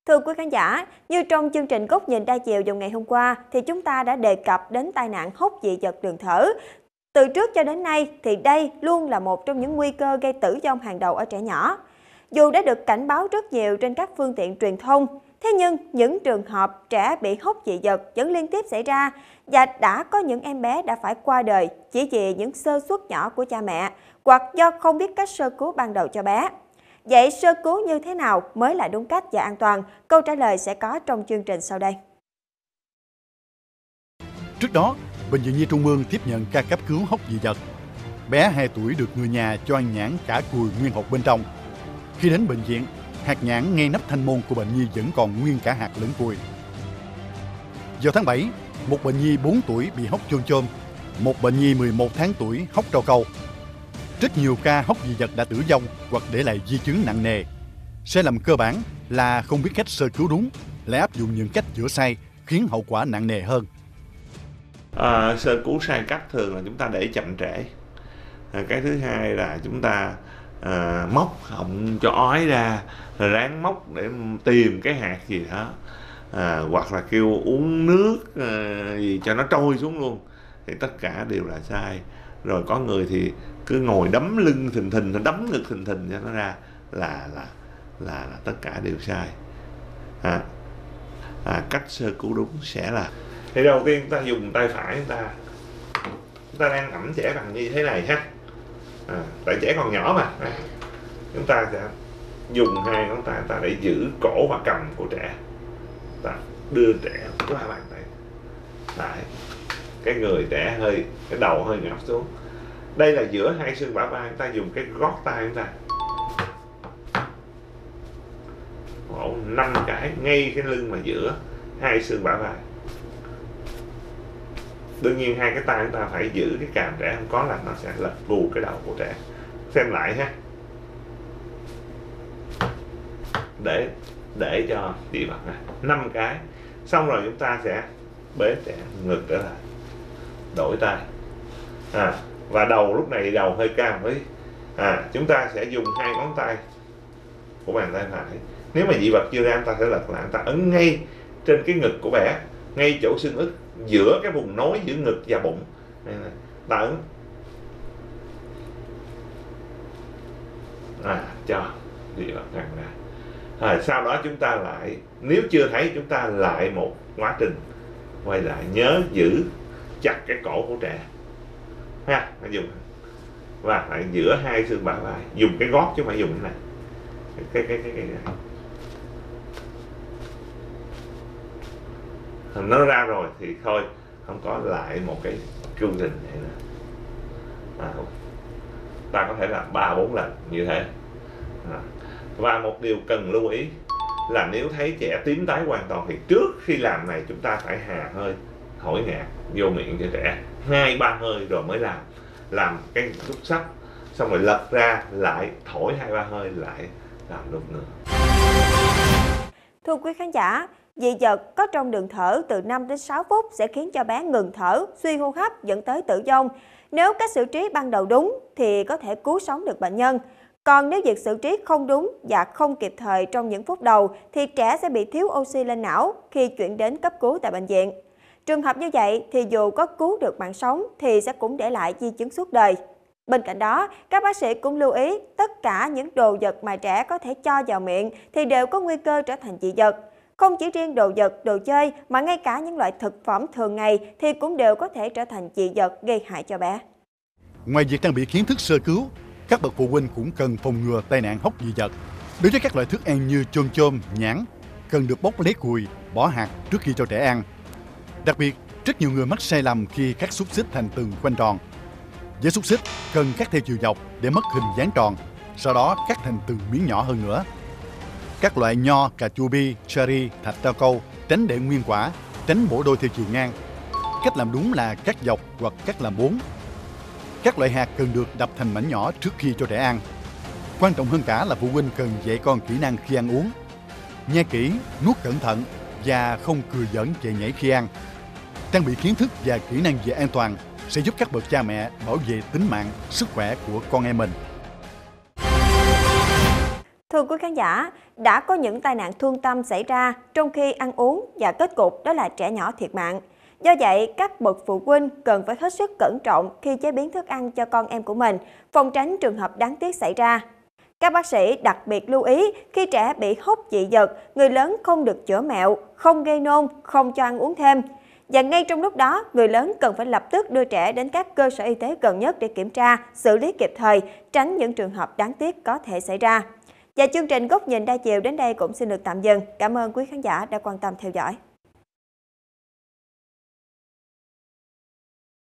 Thưa quý khán giả, như trong chương trình Góc nhìn đa chiều vào ngày hôm qua thì chúng ta đã đề cập đến tai nạn hốc dị vật đường thở. Từ trước cho đến nay thì đây luôn là một trong những nguy cơ gây tử vong hàng đầu ở trẻ nhỏ. Dù đã được cảnh báo rất nhiều trên các phương tiện truyền thông, thế nhưng những trường hợp trẻ bị hốc dị vật vẫn liên tiếp xảy ra và đã có những em bé đã phải qua đời chỉ vì những sơ suất nhỏ của cha mẹ hoặc do không biết cách sơ cứu ban đầu cho bé. Vậy sơ cứu như thế nào mới là đúng cách và an toàn? Câu trả lời sẽ có trong chương trình sau đây. Trước đó, Bệnh viện Nhi Trung ương tiếp nhận ca cấp cứu hốc dị vật. Bé 2 tuổi được người nhà cho ăn nhãn cả cùi nguyên hột bên trong. Khi đến bệnh viện, hạt nhãn ngay nắp thanh môn của bệnh nhi vẫn còn nguyên cả hạt lẫn cùi. Vào tháng 7, một bệnh nhi 4 tuổi bị hốc chôm chôm, một bệnh nhi 11 tháng tuổi hốc trâu câu. Rất nhiều ca hốc dị vật đã tử vong hoặc để lại di chứng nặng nề. Sai lầm cơ bản là không biết cách sơ cứu đúng, lại áp dụng những cách chữa sai khiến hậu quả nặng nề hơn. Sơ cứu sai cách thường là chúng ta để chậm trễ. Cái thứ hai là chúng ta móc họng cho ói ra, rồi ráng móc để tìm cái hạt gì đó, hoặc là kêu uống nước gì cho nó trôi xuống luôn, thì tất cả đều là sai. Rồi có người thì cứ ngồi đấm lưng thình thình, đấm ngực thình thình cho nó ra, là tất cả đều sai. Cách sơ cứu đúng sẽ là, thì đầu tiên chúng ta dùng tay phải, chúng ta đang ẵm trẻ bằng như thế này ha. Tại trẻ còn nhỏ mà, chúng ta sẽ dùng hai ngón tay ta để giữ cổ và cầm của trẻ, ta đưa trẻ qua bàn tay. Đấy, cái người trẻ hơi, cái đầu hơi ngập xuống. Đây là giữa hai xương bả vai, chúng ta dùng cái gót tay chúng ta vỗ 5 cái ngay cái lưng mà giữa hai xương bả vai. Đương nhiên hai cái tay chúng ta phải giữ cái càm trẻ, không có là nó sẽ lật vù cái đầu của trẻ. Xem lại ha, để cho dị vật này 5 cái. Xong rồi chúng ta sẽ bế trẻ ngược trở lại, đổi tay, và đầu lúc này đầu hơi cao một tí. Chúng ta sẽ dùng hai ngón tay của bàn tay phải. Nếu mà dị vật chưa ra, chúng ta sẽ lật lại, chúng ta ấn ngay trên cái ngực của bé, ngay chỗ xương ức, giữa cái vùng nối giữa ngực và bụng. Ta ấn cho dị vật ra. Sau đó chúng ta lại, nếu chưa thấy, chúng ta lại một quá trình quay lại, nhớ giữ chặt cái cổ của trẻ ha, dùng và lại giữa hai xương bả vai, dùng cái gót chứ không phải dùng cái này, cái này. Nó ra rồi thì thôi, không có lại một cái chương trình này nữa. Ta có thể làm 3-4 lần như thế. Và một điều cần lưu ý là nếu thấy trẻ tím tái hoàn toàn thì trước khi làm này chúng ta phải hà hơi, thổi ngạt vô miệng cho trẻ 2-3 hơi rồi mới làm cái nút sắt, xong rồi lật ra lại thổi 2-3 hơi lại làm lúc nữa. Thưa quý khán giả, dị vật có trong đường thở từ 5 đến 6 phút sẽ khiến cho bé ngừng thở, suy hô hấp dẫn tới tử vong. Nếu cách xử trí ban đầu đúng thì có thể cứu sống được bệnh nhân. Còn nếu việc xử trí không đúng và không kịp thời trong những phút đầu thì trẻ sẽ bị thiếu oxy lên não khi chuyển đến cấp cứu tại bệnh viện. Trường hợp như vậy thì dù có cứu được mạng sống thì sẽ cũng để lại di chứng suốt đời. Bên cạnh đó, các bác sĩ cũng lưu ý tất cả những đồ vật mà trẻ có thể cho vào miệng thì đều có nguy cơ trở thành dị vật. Không chỉ riêng đồ vật, đồ chơi mà ngay cả những loại thực phẩm thường ngày thì cũng đều có thể trở thành dị vật gây hại cho bé. Ngoài việc trang bị kiến thức sơ cứu, các bậc phụ huynh cũng cần phòng ngừa tai nạn hốc dị vật. Đối với các loại thức ăn như chôm chôm, nhãn, cần được bóc lấy cùi, bỏ hạt trước khi cho trẻ ăn. Đặc biệt, rất nhiều người mắc sai lầm khi cắt xúc xích thành từng khoanh tròn. Với xúc xích, cần cắt theo chiều dọc để mất hình dáng tròn, sau đó cắt thành từng miếng nhỏ hơn nữa. Các loại nho, cà chua bi, cherry, thạch trao câu, tránh để nguyên quả, tránh bổ đôi theo chiều ngang. Cách làm đúng là cắt dọc hoặc cắt làm 4. Các loại hạt cần được đập thành mảnh nhỏ trước khi cho trẻ ăn. Quan trọng hơn cả là phụ huynh cần dạy con kỹ năng khi ăn uống. Nhai kỹ, nuốt cẩn thận và không cười giỡn chạy nhảy khi ăn. Trang bị kiến thức và kỹ năng về an toàn sẽ giúp các bậc cha mẹ bảo vệ tính mạng, sức khỏe của con em mình. Thưa quý khán giả, đã có những tai nạn thương tâm xảy ra trong khi ăn uống và kết cục đó là trẻ nhỏ thiệt mạng. Do vậy, các bậc phụ huynh cần phải hết sức cẩn trọng khi chế biến thức ăn cho con em của mình, phòng tránh trường hợp đáng tiếc xảy ra. Các bác sĩ đặc biệt lưu ý khi trẻ bị hốc dị vật, người lớn không được chữa mẹo, không gây nôn, không cho ăn uống thêm. Và ngay trong lúc đó, người lớn cần phải lập tức đưa trẻ đến các cơ sở y tế gần nhất để kiểm tra, xử lý kịp thời, tránh những trường hợp đáng tiếc có thể xảy ra. Và chương trình Góc nhìn đa chiều đến đây cũng xin được tạm dừng. Cảm ơn quý khán giả đã quan tâm theo dõi.